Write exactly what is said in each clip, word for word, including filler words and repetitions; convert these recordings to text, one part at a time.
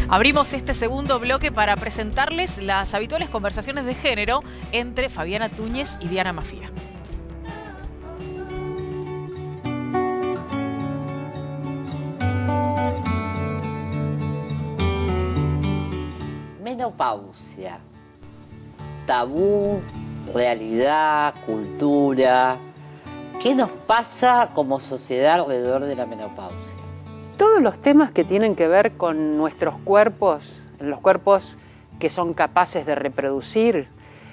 Abrimos este segundo bloque para presentarles las habituales conversaciones de género entre Fabiana Túñez y Diana Mafía. Menopausia. Tabú, realidad, cultura. ¿Qué nos pasa como sociedad alrededor de la menopausia? Todos los temas que tienen que ver con nuestros cuerpos, los cuerpos que son capaces de reproducir,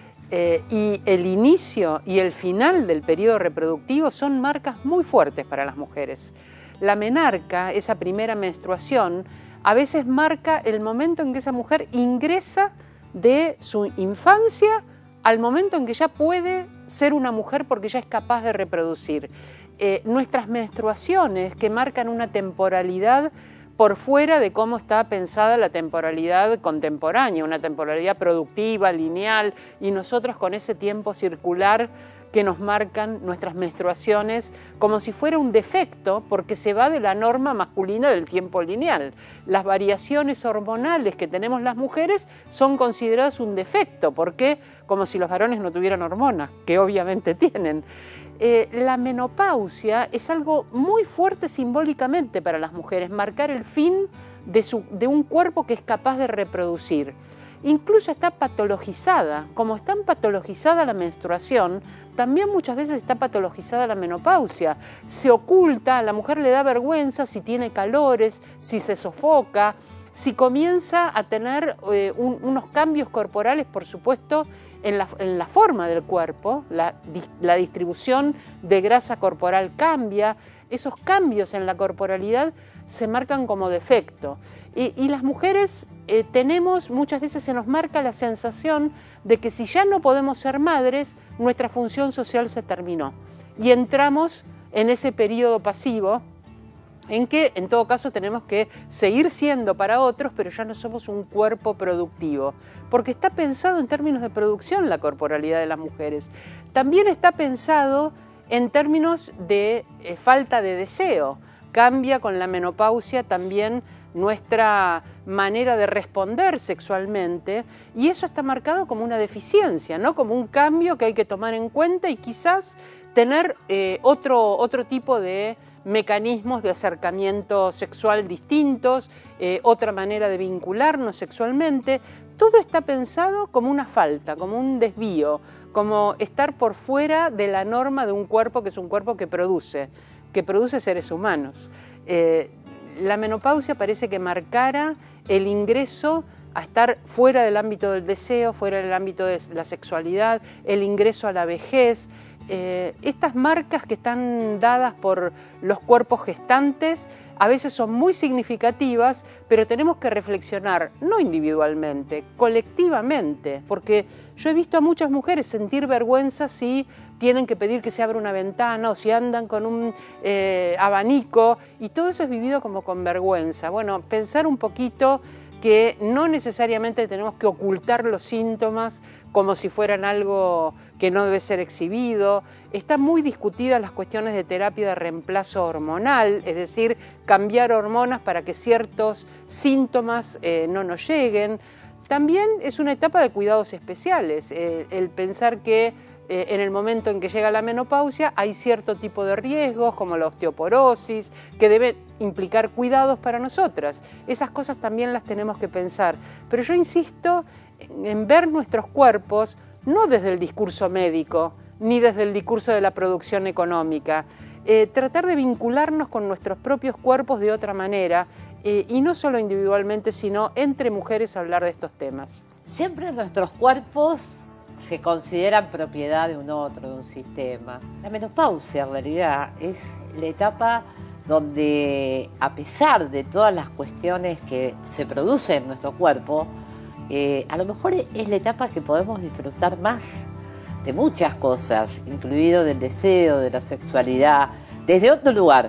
eh, y el inicio y el final del periodo reproductivo son marcas muy fuertes para las mujeres. La menarca, esa primera menstruación, a veces marca el momento en que esa mujer ingresa de su infancia al momento en que ya puede ser una mujer porque ya es capaz de reproducir. Eh, nuestras menstruaciones que marcan una temporalidad por fuera de cómo está pensada la temporalidad contemporánea, una temporalidad productiva, lineal, y nosotros con ese tiempo circular que nos marcan nuestras menstruaciones como si fuera un defecto porque se va de la norma masculina del tiempo lineal. Las variaciones hormonales que tenemos las mujeres son consideradas un defecto porque como si los varones no tuvieran hormonas, que obviamente tienen. Eh, la menopausia es algo muy fuerte simbólicamente para las mujeres, marcar el fin de, su, de un cuerpo que es capaz de reproducir. Incluso está patologizada. Como está patologizada la menstruación, también muchas veces está patologizada la menopausia. Se oculta, a la mujer le da vergüenza si tiene calores, si se sofoca, si comienza a tener eh, un, unos cambios corporales, por supuesto, en la, en la forma del cuerpo, la, la distribución de grasa corporal cambia, esos cambios en la corporalidad se marcan como defecto. Y, y las mujeres eh, tenemos, muchas veces se nos marca la sensación de que si ya no podemos ser madres, nuestra función social se terminó. Y entramos en ese periodo pasivo en que en todo caso tenemos que seguir siendo para otros, pero ya no somos un cuerpo productivo, porque está pensado en términos de producción la corporalidad de las mujeres. También está pensado en términos de eh, falta de deseo. Cambia con la menopausia también nuestra manera de responder sexualmente y eso está marcado como una deficiencia, ¿no? Como un cambio que hay que tomar en cuenta y quizás tener eh, otro, otro tipo de mecanismos de acercamiento sexual distintos, eh, otra manera de vincularnos sexualmente. Todo está pensado como una falta, como un desvío, como estar por fuera de la norma de un cuerpo que es un cuerpo que produce, que produce seres humanos. Eh, la menopausia parece que marcara el ingreso a estar fuera del ámbito del deseo, fuera del ámbito de la sexualidad, el ingreso a la vejez. Eh, estas marcas que están dadas por los cuerpos gestantes a veces son muy significativas, pero tenemos que reflexionar, no individualmente, colectivamente, porque yo he visto a muchas mujeres sentir vergüenza si tienen que pedir que se abra una ventana o si andan con un eh, abanico, y todo eso es vivido como con vergüenza. Bueno, pensar un poquito que no necesariamente tenemos que ocultar los síntomas como si fueran algo que no debe ser exhibido. Están muy discutidas las cuestiones de terapia de reemplazo hormonal, es decir, cambiar hormonas para que ciertos síntomas eh, no nos lleguen. También es una etapa de cuidados especiales, eh, el pensar que Eh, en el momento en que llega la menopausia hay cierto tipo de riesgos como la osteoporosis que debe implicar cuidados para nosotras. Esas cosas también las tenemos que pensar. Pero yo insisto en, en ver nuestros cuerpos no desde el discurso médico ni desde el discurso de la producción económica. Eh, tratar de vincularnos con nuestros propios cuerpos de otra manera eh, y no solo individualmente sino entre mujeres hablar de estos temas. Siempre nuestros cuerpos se consideran propiedad de un otro, de un sistema. La menopausia, en realidad, es la etapa donde, a pesar de todas las cuestiones que se producen en nuestro cuerpo, eh, a lo mejor es la etapa que podemos disfrutar más de muchas cosas, incluido del deseo, de la sexualidad, desde otro lugar.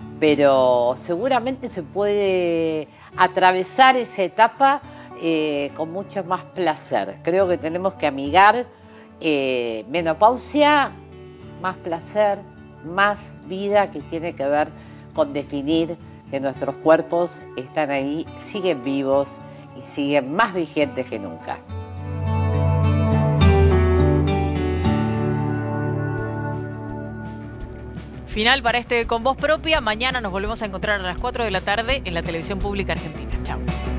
Pero seguramente se puede atravesar esa etapa Eh, con mucho más placer. Creo que tenemos que amigar eh, menopausia, más placer, más vida, que tiene que ver con definir que nuestros cuerpos están ahí, siguen vivos y siguen más vigentes que nunca. Final para este Con Voz Propia. Mañana nos volvemos a encontrar a las cuatro de la tarde en la televisión pública argentina. Chao.